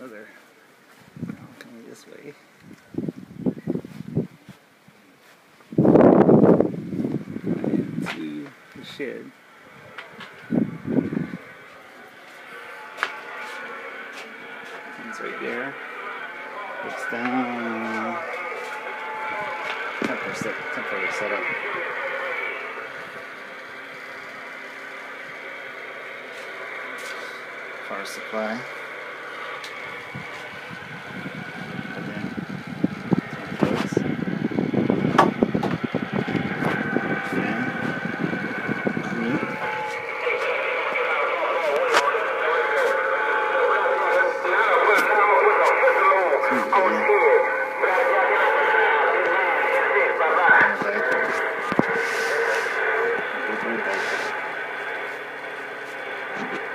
other. Coming this way. Into the shed. It's right there. It's down. Temporary setup. Power supply. Thank you.